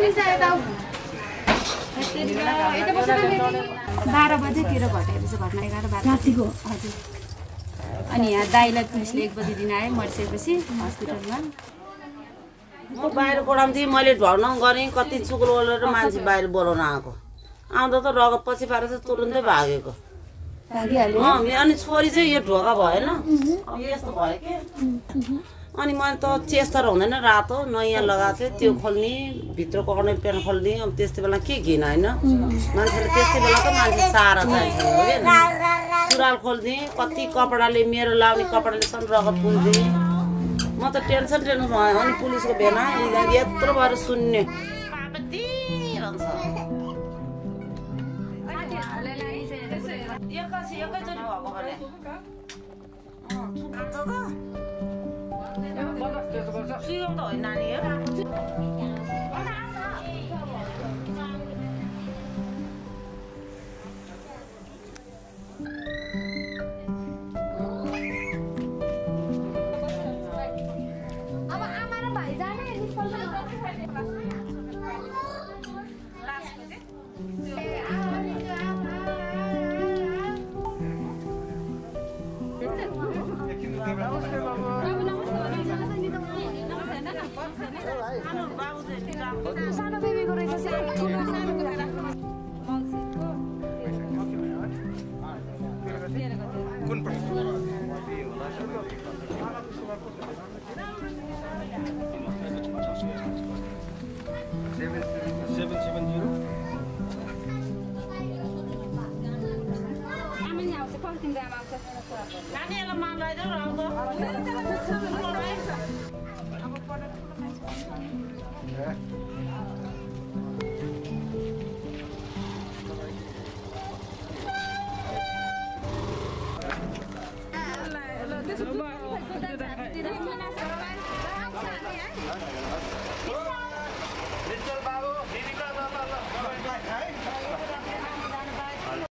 12 बजेतिर घटेको छ घटना 11-12 रातिको हजुर अनि यहाँ दाइलाई पुलिसले 1 बजे दिन आए मर्सेपछि हस्पिटलमा म बाहिर कोडाम थिएँ मैले ढल्न गरेँ कति चुक्लो ओलेर मान्छे बाहिर बोलाउन आएको आउँदा त रगत पछि पारेर चाहिँ तुरुन्तै भागेको भागिहाल्यो अनि छोरी चाहिँ यो ढोका भएन अब यस्तो भयो के अनि मैले त चेस्टर हुँदैन रातो नयाँ लगाएको थिएँ त्यो खोल्ने भित्रको अर्ने पेन खोल्ने अब त्यस्तै बेला के घिन होइन मान्छेले त्यस्तै बेला त मान्छे सारा चाहिन्छ सुरुवाल खोल्दिएँ कति कपडाले मेरो लाउने कपडाले सम रगत पुल्दिएँ म त टेन्सन भयो अनि पुलिसको भेना यत्रो भएर सुन्ने एकैचोटि भएको भने सिगाउ त होइन नानी अब आमा र भाइ जाने सानो बेबीको रहेछ कुन नानीहरूलाई मान लगाइदेऊ र आउँदो त्यसो